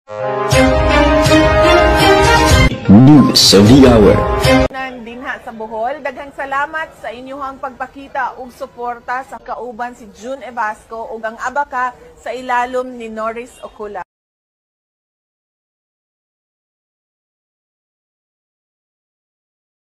News of the Hour. Dinha sa Bohol, daghang salamat sa inyong pagpakita ug suporta sa kauban si June Evasco ug ang abaka sa ilalom ni Norris Ocula.